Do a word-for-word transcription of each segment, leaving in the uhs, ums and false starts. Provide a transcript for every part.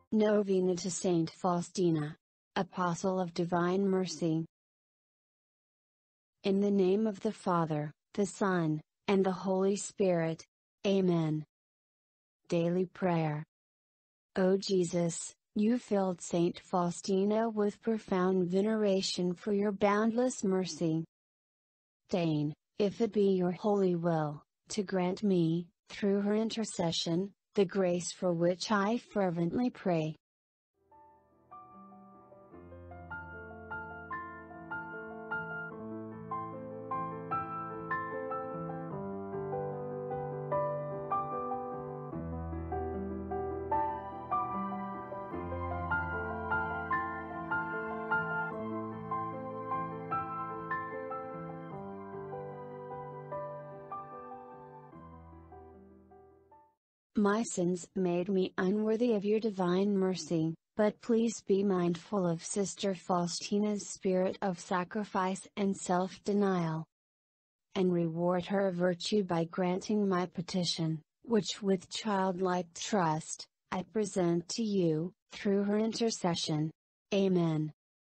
Novena to Saint Faustina, Apostle of Divine Mercy. In the name of the Father, the Son, and the Holy Spirit. Amen. Daily Prayer. O Jesus, you filled Saint Faustina with profound veneration for your boundless mercy. Deign, if it be your holy will, to grant me, through her intercession, the grace for which I fervently pray. My sins made me unworthy of your divine mercy, but please be mindful of Sister Faustina's spirit of sacrifice and self-denial, and reward her virtue by granting my petition, which with childlike trust, I present to you, through her intercession. Amen.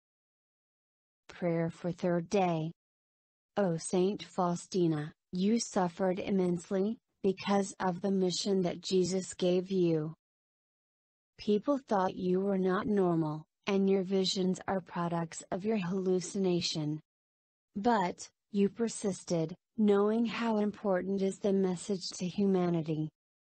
Prayer for Third Day. O Saint Faustina, you suffered immensely, because of the mission that Jesus gave you. People thought you were not normal, and your visions are products of your hallucination. But, you persisted, knowing how important is the message to humanity.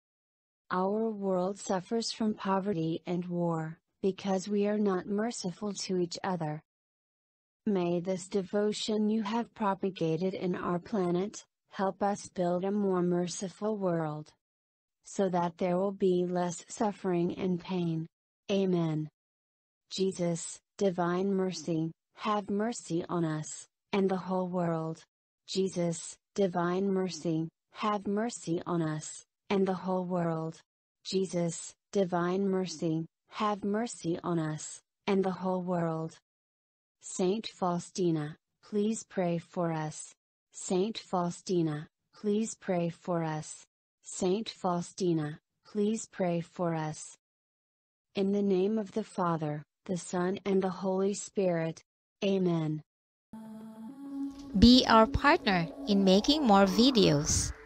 Our world suffers from poverty and war, because we are not merciful to each other. May this devotion you have propagated in our planet, help us build a more merciful world, so that there will be less suffering and pain. Amen. Jesus, Divine Mercy, have mercy on us, and the whole world. Jesus, Divine Mercy, have mercy on us, and the whole world. Jesus, Divine Mercy, have mercy on us, and the whole world. Saint Faustina, please pray for us. Saint Faustina, please pray for us. Saint Faustina, please pray for us. In the name of the Father, the Son and the Holy Spirit. Amen. Be our partner in making more videos.